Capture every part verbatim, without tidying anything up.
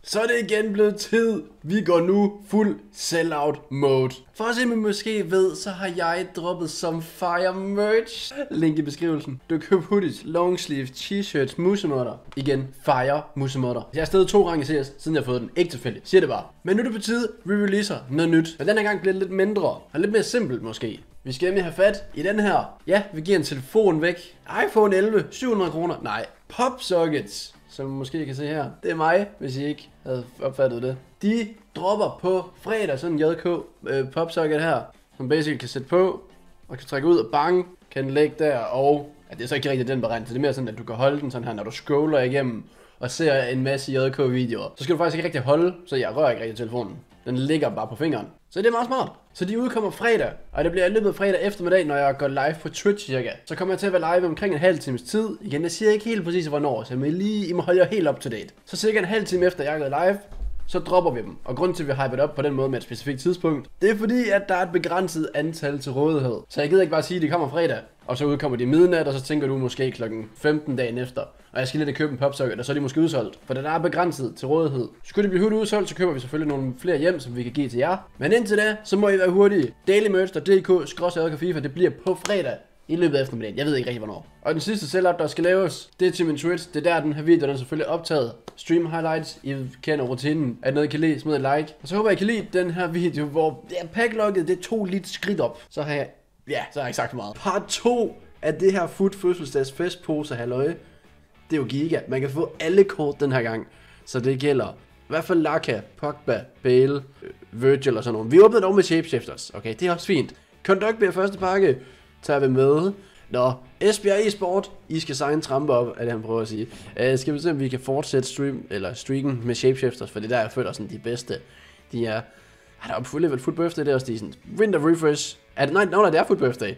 Så er det igen blevet tid. Vi går nu fuld sellout mode. For at se, om I måske ved, så har jeg droppet som fire merch. Link i beskrivelsen. Du kan købe hoodies, longsleeve, t-shirts, musemotter. Igen, fire musemotter. Jeg har stadig to gange i C S, siden jeg har fået den. Ikke tilfældigt. Siger det bare. Men nu er det på tide, vi releaser noget nyt. Men den her gang bliver det lidt mindre. Og lidt mere simpelt måske. Vi skal nemlig have fat i den her. Ja, vi giver en telefon væk. iPhone elleve, syv hundrede kroner. Nej, popsockets. Som I måske kan se her. Det er mig, hvis I ikke havde opfattet det. De dropper på fredag sådan en J K øh, popsocket her, som basically kan sætte på, og kan trække ud og bang, kan lægge der, og ja, det er så ikke rigtig den beregning, så det er mere sådan, at du kan holde den sådan her, når du scroller igennem og ser en masse J K videoer. Så skal du faktisk ikke rigtig holde, så jeg rører ikke rigtig telefonen. Den ligger bare på fingeren. Så det er meget smart. Så de udkommer fredag, og det bliver i løbet af fredag eftermiddag, når jeg går live på Twitch cirka. Så kommer jeg til at være live omkring en halv times tid. Igen, jeg siger ikke helt præcis hvornår, så I må, lige, I må holde jer helt up to date. Så cirka en halv time efter jeg er gået live, så dropper vi dem. Og grunden til at vi har hypet op på den måde med et specifikt tidspunkt, det er fordi, at der er et begrænset antal til rådighed. Så jeg gider ikke bare sige, at de kommer fredag, og så udkommer de midnat, og så tænker du måske klokken femten dagen efter. Og jeg skal lige købe en popsocket, og så er de måske udsolgt. For der er begrænset til rådighed. Skulle det blive hurtigt udsolgt, så køber vi selvfølgelig nogle flere hjem, som vi kan give til jer. Men indtil da, så må I være hurtige. Dailymerch punktum d k skråstreg FIFA, det bliver på fredag i løbet af eftermiddagen. Jeg ved ikke rigtig hvornår. Og den sidste sellout, der skal laves, det er til min Twitch. Det er der, den her video, den er selvfølgelig optaget. Stream highlights, I kender rutinen. Er det noget, I kan lide, smid et like. Og så håber jeg, I kan lide den her video, hvor ja, packlogget, det tog lidt skridt op. Så har jeg, ja, så har jeg ikke sagt for meget. Part to af det her Foot fødselsdags festpose halløj. Det er jo giga. Man kan få alle kort den her gang. Så det gælder i hvert fald Laka, Pogba, Bale, Virgil og sådan noget. Vi åbnede dog med Shapeshifters. Okay, det er også fint. Conduct bliver første pakke. Tager vi med. Nå, Esbjerg e-sport. I skal signe trampe op, er det han prøver at sige. Uh, skal vi se, om vi kan fortsætte stream, eller streaken med Shapeshifters, for det der, jeg føler sådan de bedste. De er... Er der opfuldt vel Foot Birthday, det er også de sådan... Winter Refresh. Er det... Nej, no, nej, det er Foot Birthday.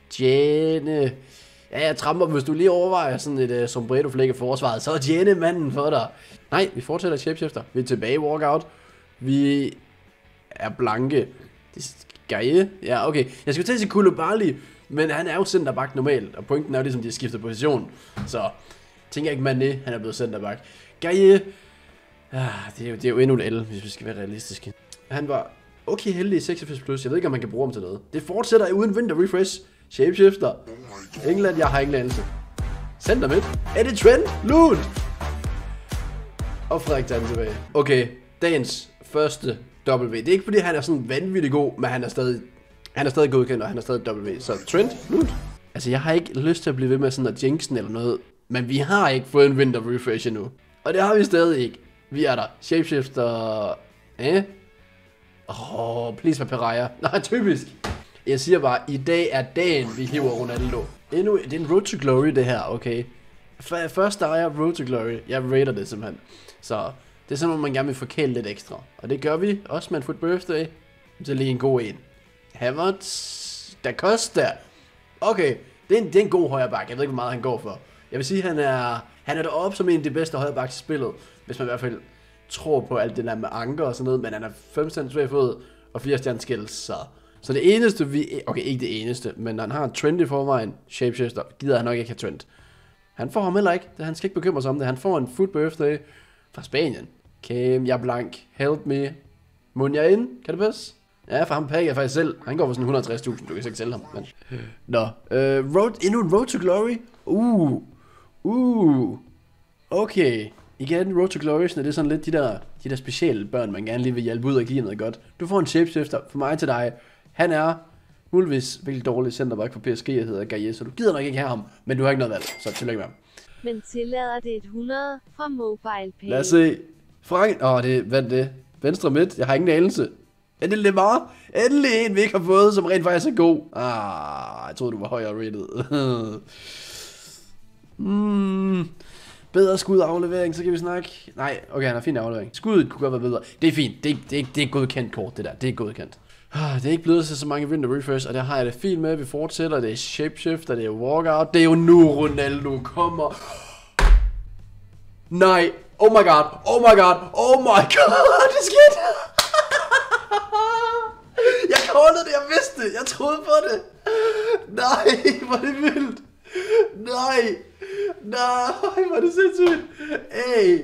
Jane... Ja, jeg tramper, hvis du lige overvejer sådan et uh, sombrero-flæk af forsvaret, så er Jane manden for dig. Nej, vi fortsætter Shapeshifter. Vi er tilbage i walkout. Vi er blanke. Det skal ja, okay. Jeg skulle til at sige Koulibaly, men han er jo centerback normalt, og pointen er jo ligesom, de har skiftet position. Så tænker jeg ikke, Mané, han er blevet centerback. Gaye, ah, det, er jo, det er jo endnu en L, hvis vi skal være realistiske. Han var okay heldig i seksogfirs plus. Jeg ved ikke, om man kan bruge ham til noget. Det fortsætter uden Winter Refresh. Shapeshifter. England, jeg har ingen anelse. Center midt. Er det Trent? Lund! Og Frederik tager tilbage. Okay, dagens første W. Det er ikke fordi, han er sådan vanvittig god, men han er stadig, han er stadig godkendt, og han er stadig W. Så Trent? Lund? Altså, jeg har ikke lyst til at blive ved med sådan at jinxen eller noget, men vi har ikke fået en Winter Refresh endnu. Og det har vi stadig ikke. Vi er der. Shapeshifter... Eh? Åh, oh, please med Pereira. Nej, typisk. Jeg siger bare, i dag er dagen, vi hiver Ronaldo. Endnu, det er en Road to Glory, det her, okay? Først der er Road to Glory. Jeg rater det simpelthen. Så det er sådan, at man gerne vil forkæle lidt ekstra. Og det gør vi også med en Foot Birthday. Så lige en god en. Havertz. Da Costa. Okay, det er en, det er en god højreback. Jeg ved ikke, hvor meget han går for. Jeg vil sige, han er, han er deroppe som en af de bedste højrebacks i spillet. Hvis man i hvert fald tror på alt det der med anker og sådan noget. Men han er fem stjerner svær fod og fire stjerner skills, så... Så det eneste vi... Okay, ikke det eneste, men han har en trend i forvejen. Shapeshifter. Gider han nok ikke have trend. Han får ham heller ikke. Han skal ikke bekymre sig om det. Han får en Foot Birthday fra Spanien. Cam, jeg er blank. Help me. Mun jeg ind? Kan det passe? Ja, for ham pakker jeg faktisk selv. Han går for sådan et hundrede og tres tusind. Du kan ikke sælge ham. Men... Nå. Uh, road, endnu en Road to Glory. Uh. Uh. Okay. Igen, Road to Glory, det er sådan lidt de der, de der specielle børn, man gerne lige vil hjælpe ud og give noget godt. Du får en Shapeshifter for mig til dig. Han er muligvis virkelig dårlig centerback for P S G, jeg hedder Gaye, så du gider nok ikke have ham, men du har ikke noget valg, så tillykke med ham. Men tillader det et hundrede fra MobilePay. Lad os se. Frank, åh, oh, det, hvad er det? Venstre midt, jeg har ingen anelse. Er det Lemar? Endelig en, vi ikke har fået, som rent faktisk er god. Ah, jeg troede, du var højere rated. hmm... Bedre skudaflevering, så kan vi snakke. Nej, okay, han har fin aflevering. Skuddet kunne godt være bedre. Det er fint. Det er, det er, det er godkendt kort, det der. Det er godkendt. Det er ikke blevet til så mange Winter Refresh, og der har jeg det fint med. Vi fortsætter. Det er Shapeshifter, det er Walkout. Det er jo nu, Ronaldo kommer. Nej. Oh my god. Oh my god. Oh my god. Det skete. Jeg callede det, jeg vidste det. Jeg troede på det. Nej, hvor er det vildt. Nej. Nej, hvor er det sindssygt. Hey.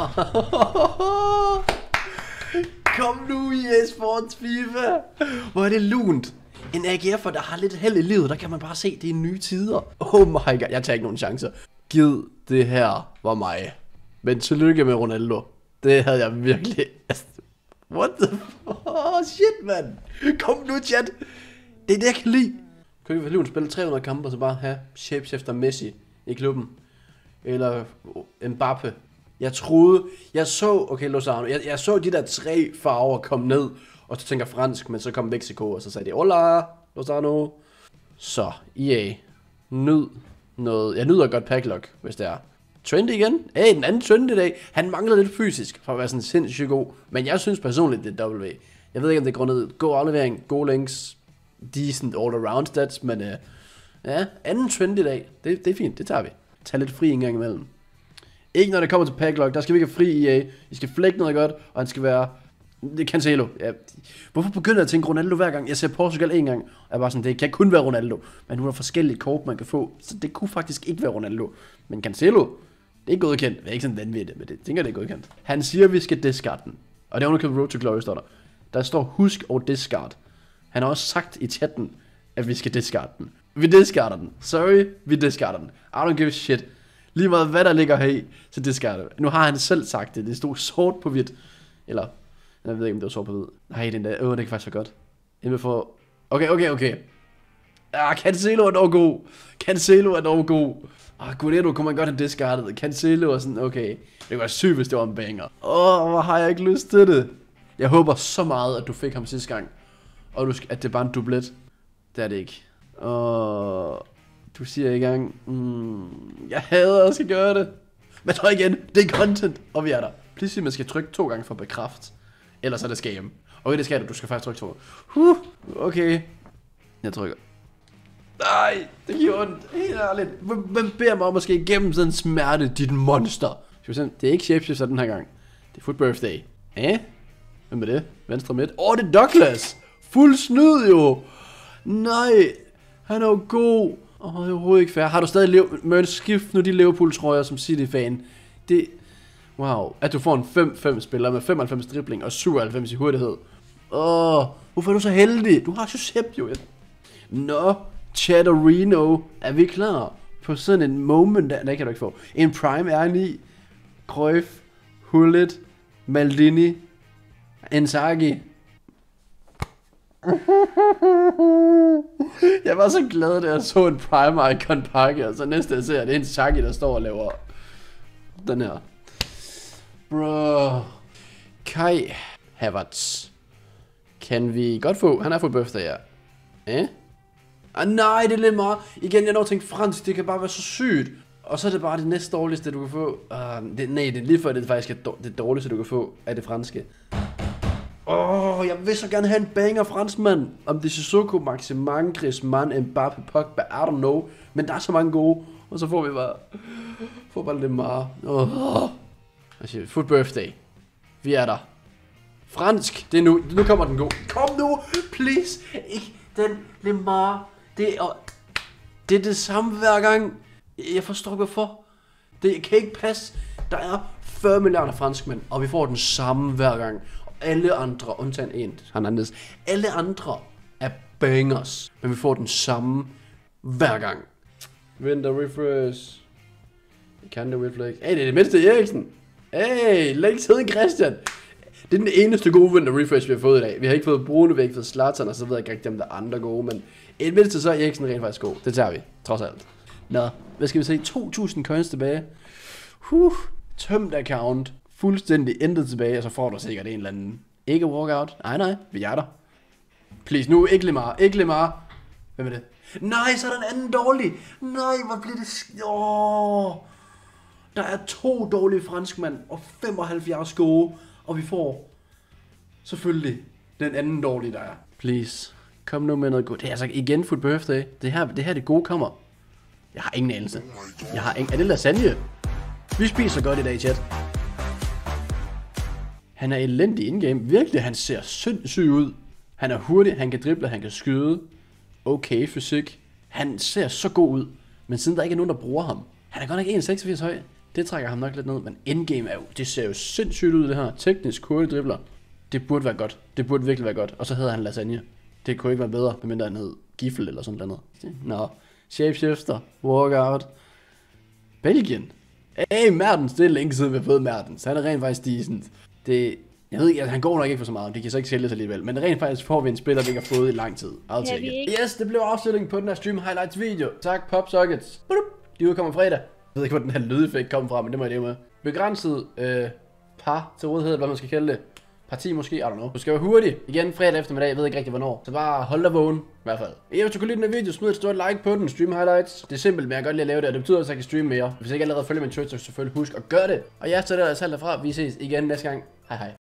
Kom nu i eSports FIFA. Hvor er det lunt. En A G F'er, der har lidt held i livet, der kan man bare se, det er nye tider. Oh my god, jeg tager ikke nogen chancer. Gid det her var mig. Men tillykke med Ronaldo. Det havde jeg virkelig... What the fuck? Oh, shit, mand. Kom nu, chat. Det er det, jeg kan lide. Kan vi for spille tre hundrede kampe, og så bare have shapeshifter Messi i klubben? Eller Mbappe? Jeg troede... Jeg så... Okay, Lozano. Jeg, jeg så de der tre farver komme ned, og så tænker fransk, men så kom Mexico, og så sagde de, hola, Lozano. Så, E A. Nyd noget... Jeg nyder godt packlock, hvis det er. Trendy igen. Hey, den anden Trendy i dag. Han mangler lidt fysisk, for at være sådan sindssygt god. Men jeg synes personligt, det er W. Jeg ved ikke, om det er grundet god aflevering, gode links, decent all-around stats, men uh, ja, anden Trendy i dag. Det, det er fint, det tager vi. Tag lidt fri en gang imellem. Ikke når det kommer til packlock, der skal vi ikke have fri E A. I skal flække noget godt, og han skal være... Det er Cancelo. Ja. Hvorfor begynder jeg at tænke Ronaldo hver gang? Jeg ser Portugal en gang, og jeg er bare sådan, det kan kun være Ronaldo. Men nu er der forskellige kort, man kan få, så det kunne faktisk ikke være Ronaldo. Men Cancelo, det er godkendt. Det er ikke sådan vanvittigt, men det tænker det er godkendt. Han siger, at vi skal discard den. Og det er underkøbet Road to Glory, står der. Der står husk og discard. Han har også sagt i chatten, at vi skal discard den. Vi discarder den. Sorry, vi discarder den. I don't give a shit. Lige meget hvad der ligger her i, så discarder vi. Nu har han selv sagt det. Det stod sort på hvidt. Eller, jeg ved ikke om det var sort på hvidt. Nej, den der. Åh, det kan faktisk være godt. Inden for... Okay, okay, okay. Ah, Cancelo er dog god. Cancelo er dog god. Ah, Guerrero kunne man godt have discardet. Cancelo er sådan, okay. Det kunne være sygt, hvis det var en banger. Åh, oh, hvor har jeg ikke lyst til det. Jeg håber så meget, at du fik ham sidste gang. Og du, at det er bare en dublet. Det er det ikke. Og du siger i gang. Mm, jeg hader at skal gøre det. Men så igen, det er content, og vi er der. Please sig, man skal trykke to gange for at bekræfte. Ellers er det scam. Okay, det skal du. Du skal faktisk trykke to. Huh, okay. Jeg trykker. Nej, det giver ondt. Helt ærligt. Hvem beder mig om at skal igennem sådan en smerte, dit monster? Det er ikke shapeshifter den her gang. Det er Foot Birthday. Eh? Hvem er det? Venstre midt. Åh, oh, det er Douglas. Fuld snyd jo. Nej. Han er jo god. Åh, oh, det er overhovedet ikke fair. Har du stadig lev... Mørn, skift nu de Liverpool-trøjer som City-fan. Det... Wow. At du får en fem fem spiller med femoghalvfems dribling og syvoghalvfems i hurtighed. Åh, oh, hvorfor er du så heldig? Du har Josep jo. Nå, Chatterino. Er vi klar på sådan en moment der? Nej, kan du ikke få. En prime R ni. Cruyff. Hullet. Maldini. Inzaghi. Jeg var så glad, da jeg så en prime icon pakke, og så næste jeg ser, det er Inzaghi, der står og laver den her. Bro. Kai Havertz. Kan vi godt få? Han er for birthday, ja. Eh? Ah, nej, det er lidt meget. Igen, jeg når tænkt fransk, det kan bare være så sygt. Og så er det bare det næste dårligste, du kan få. Uh, det, nej, det er lige før, det faktisk er det dårligste, du kan få af det franske. Åh, oh, jeg vil så gerne have en banger franskmand. Om det er Sissoko, Maximan, Griezmann, Mbappe, Pogba, I don't know. Men der er så mange gode. Og så får vi bare... Får bare lidt meget. Åh. Oh. Foot Birthday. Vi er der. Fransk. Det er nu. Nu kommer den gode. Kom nu, please. Ikke den Lemar. Det er... Det er det samme hver gang. Jeg forstår ikke hvorfor. Det kan ikke passe. Der er fyrre milliarder franskmænd, og vi får den samme hver gang. Og alle andre, undtagen en, Hernandez, alle andre er bangers, men vi får den samme hver gang. Winter refresh. Kan det reflect? Hey, det er det mindste Eriksen. Hey, længe siden Christian. Det er den eneste gode winter refresh, vi har fået i dag. Vi har ikke fået Bruno, vi har ikke fået Zlatan, og så ved jeg ikke dem der er andre gode, men et mindste så er Eriksen rent faktisk god. Det tager vi, trods alt. Nå, hvad skal vi se? to tusind coins tilbage. Huh, tømt account. Fuldstændig intet tilbage, og så får du sikkert en eller anden. Ikke walkout. Nej, nej, vi er der. Please, nu, ikke Lemar, ikke Lemar. Hvem er det? Nej, så er der en anden dårlig. Nej, hvor bliver det... Åh. Der er to dårlige franskmænd og femoghalvfjerds gode, og vi får selvfølgelig den anden dårlige, der er. Please, kom nu med noget godt. Det er altså igen Foot Birthday. Det her, det her det gode kommer. Jeg har ingen anelse. Jeg har ingen... Er det lasagne? Vi spiser godt i dag, chat. Han er elendig in-game. Virkelig, han ser sindssyg ud. Han er hurtig, han kan drible, han kan skyde. Okay, fysik. Han ser så god ud. Men siden der ikke er nogen, der bruger ham, Han er godt nok en komma seksogfirs høj. Det trækker ham nok lidt ned, men endgame er jo, det ser jo sindssygt ud det her. Teknisk hurtigt dribler. Det burde være godt. Det burde virkelig være godt. Og så hedder han Lasagne. Det kunne ikke være bedre, medmindre han hed Giffel eller sådan noget. Nå, shapeshifter, walkout. Belgien. Hey, Mertens, det er længe siden vi har fået Mertens. Han er rent faktisk decent. Det, jeg ved ikke, altså, han går nok ikke for så meget. Det kan så ikke sælges alligevel. Men rent faktisk får vi en spiller, vi ikke har fået i lang tid. I'll take it. Yes, det blev afslutningen på den her stream highlights video. Tak, PopSockets. De udkommer fredag. Jeg ved ikke, hvor den her lydeffekt kom fra, men det må jeg leve med. Begrænset øh, par til rådighed, hvad man skal kalde det. Parti måske, I don't know. Du skal være hurtig. Igen fredag eftermiddag, jeg ved ikke rigtig hvornår. Så bare hold dig vågen, i hvert fald. Hvis du kunne lide den her video, smid et stort like på den, stream highlights. Det er simpelt, men jeg kan godt lide at lave det, og det betyder også, at jeg kan streame mere. Hvis ikke allerede følger min Twitch, så selvfølgelig husk at gøre det. Og ja, så er det altså alt derfra. Vi ses igen næste gang. Hej hej.